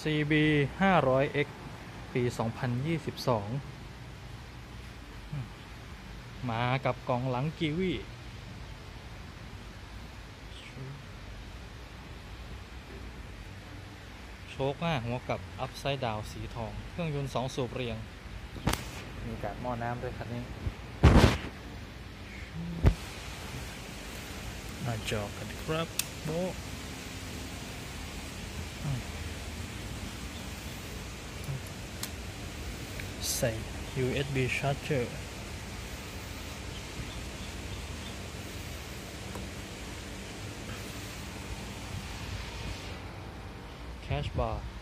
CB 500X ปี 2022 มากับกล่องหลังกีวีโชคหน้าหัวกับอัพไซด์ดาวสีทอง เครื่องยนต์2 สูบเรียง มีการหม้อน้ำด้วยคันนี้หน้าจอกันครับโบใส่ USB charger cash bar